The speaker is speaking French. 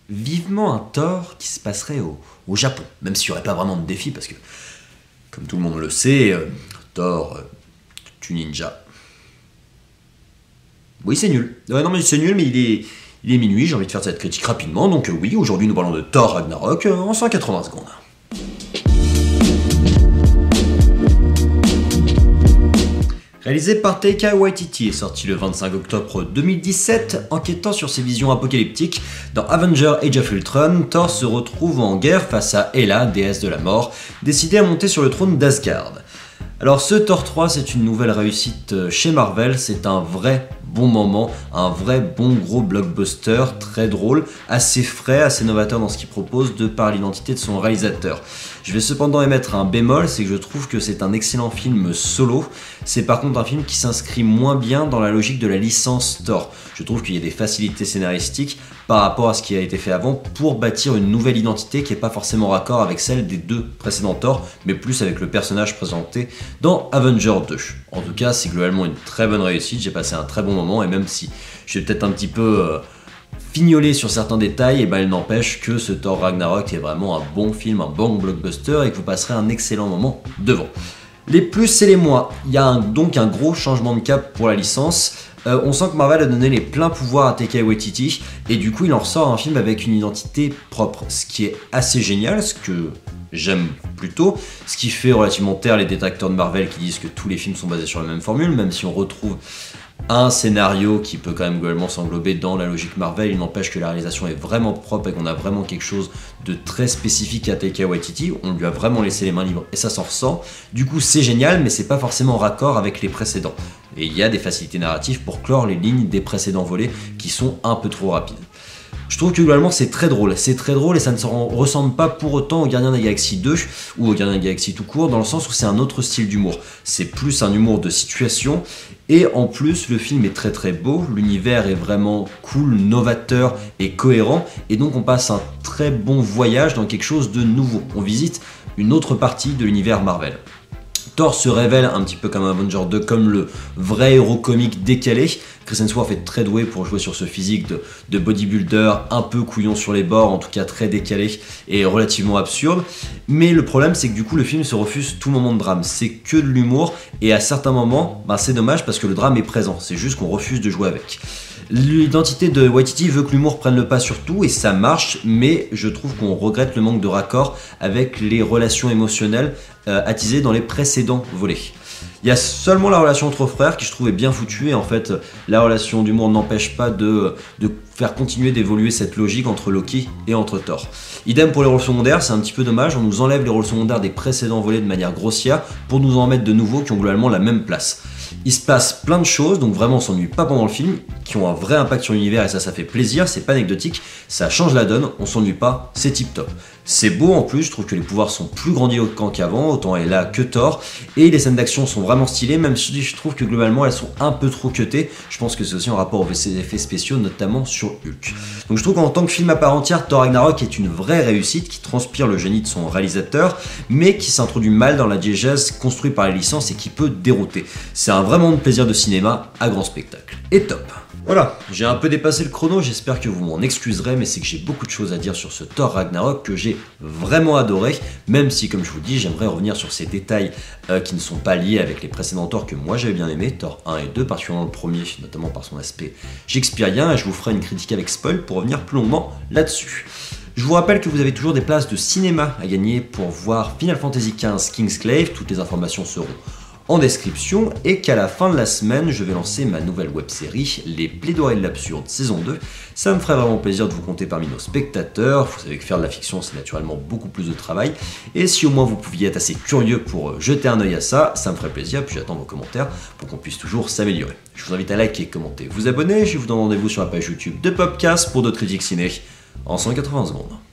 vivement un Thor qui se passerait au Japon, même s'il n'y aurait pas vraiment de défi, parce que, comme tout le monde le sait, Thor, tu ninja. Oui, c'est nul. Ouais, non, mais c'est nul, mais il est minuit, j'ai envie de faire cette critique rapidement, donc oui, aujourd'hui nous parlons de Thor Ragnarok en 180 secondes. Réalisé par Taika Waititi et sorti le 25 octobre 2017, enquêtant sur ses visions apocalyptiques, dans Avengers Age of Ultron, Thor se retrouve en guerre face à Hela, déesse de la mort, décidée à monter sur le trône d'Asgard. Alors ce Thor 3, c'est une nouvelle réussite chez Marvel, c'est un vrai bon moment, un vrai bon gros blockbuster, très drôle, assez frais, assez novateur dans ce qu'il propose de par l'identité de son réalisateur. Je vais cependant émettre un bémol, c'est que je trouve que c'est un excellent film solo, c'est par contre un film qui s'inscrit moins bien dans la logique de la licence Thor. Je trouve qu'il y a des facilités scénaristiques par rapport à ce qui a été fait avant pour bâtir une nouvelle identité qui n'est pas forcément raccord avec celle des deux précédents Thor, mais plus avec le personnage présenté dans Avengers 2. En tout cas, c'est globalement une très bonne réussite, j'ai passé un très bon moment, et même si je suis peut-être un petit peu fignolé sur certains détails, et ben il n'empêche que ce Thor Ragnarok est vraiment un bon film, un bon blockbuster, et que vous passerez un excellent moment devant. Les plus et les moins, il y a donc un gros changement de cap pour la licence. On sent que Marvel a donné les pleins pouvoirs à Taika Waititi, et du coup il en ressort un film avec une identité propre, ce qui est assez génial, ce que j'aime plutôt, ce qui fait relativement taire les détracteurs de Marvel qui disent que tous les films sont basés sur la même formule, même si on retrouve un scénario qui peut quand même globalement s'englober dans la logique Marvel. Il n'empêche que la réalisation est vraiment propre et qu'on a vraiment quelque chose de très spécifique à Taika Waititi. On lui a vraiment laissé les mains libres et ça s'en ressent. Du coup c'est génial, mais c'est pas forcément en raccord avec les précédents. Et il y a des facilités narratives pour clore les lignes des précédents volets qui sont un peu trop rapides. Je trouve que globalement c'est très drôle et ça ne se ressemble pas pour autant au Gardiens de la Galaxie 2 ou au Gardiens de la Galaxie tout court, dans le sens où c'est un autre style d'humour. C'est plus un humour de situation, et en plus le film est très très beau, l'univers est vraiment cool, novateur et cohérent, et donc on passe un très bon voyage dans quelque chose de nouveau. On visite une autre partie de l'univers Marvel. Thor se révèle un petit peu comme Avengers 2, comme le vrai héros comique décalé. Chris Hemsworth est très doué pour jouer sur ce physique de bodybuilder, un peu couillon sur les bords, en tout cas très décalé et relativement absurde. Mais le problème, c'est que du coup, le film se refuse tout moment de drame. C'est que de l'humour, et à certains moments, c'est dommage parce que le drame est présent. C'est juste qu'on refuse de jouer avec. L'identité de Waititi veut que l'humour prenne le pas sur tout, et ça marche, mais je trouve qu'on regrette le manque de raccord avec les relations émotionnelles attisées dans les précédents volets. Il y a seulement la relation entre frères qui je trouve est bien foutue, et en fait la relation d'humour n'empêche pas de faire continuer d'évoluer cette logique entre Loki et entre Thor. Idem pour les rôles secondaires, c'est un petit peu dommage, on nous enlève les rôles secondaires des précédents volets de manière grossière pour nous en mettre de nouveaux qui ont globalement la même place. Il se passe plein de choses, donc vraiment on s'ennuie pas pendant le film, qui ont un vrai impact sur l'univers, et ça fait plaisir, c'est pas anecdotique, ça change la donne, on s'ennuie pas, c'est tip top. C'est beau en plus, je trouve que les pouvoirs sont plus grandiloquents qu'avant, autant elle est là que Thor, et les scènes d'action sont vraiment stylées, même si je trouve que globalement elles sont un peu trop cutées. Je pense que c'est aussi en rapport aux effets spéciaux, notamment sur Hulk. Donc je trouve qu'en tant que film à part entière, Thor Ragnarok est une vraie réussite qui transpire le génie de son réalisateur, mais qui s'introduit mal dans la diégèse construite par les licences et qui peut dérouter. C'est un vrai moment de plaisir de cinéma à grand spectacle. Et top. Voilà, j'ai un peu dépassé le chrono, j'espère que vous m'en excuserez, mais c'est que j'ai beaucoup de choses à dire sur ce Thor Ragnarok que j'ai vraiment adoré, même si, comme je vous dis, j'aimerais revenir sur ces détails qui ne sont pas liés avec les précédents Thor que moi j'avais bien aimé, Thor 1 et 2, particulièrement le premier, notamment par son aspect shakespearien, et je vous ferai une critique avec spoil pour revenir plus longuement là-dessus. Je vous rappelle que vous avez toujours des places de cinéma à gagner pour voir Final Fantasy XV Kingsglaive, toutes les informations seront en description, et qu'à la fin de la semaine, je vais lancer ma nouvelle web-série, Les Plaidoiries de l'Absurde, saison 2. Ça me ferait vraiment plaisir de vous compter parmi nos spectateurs. Vous savez que faire de la fiction, c'est naturellement beaucoup plus de travail, et si au moins vous pouviez être assez curieux pour jeter un œil à ça, ça me ferait plaisir, puis j'attends vos commentaires pour qu'on puisse toujours s'améliorer. Je vous invite à liker, commenter, vous abonner, je vous donne rendez-vous sur la page YouTube de Popcast pour d'autres critiques ciné en 180 secondes.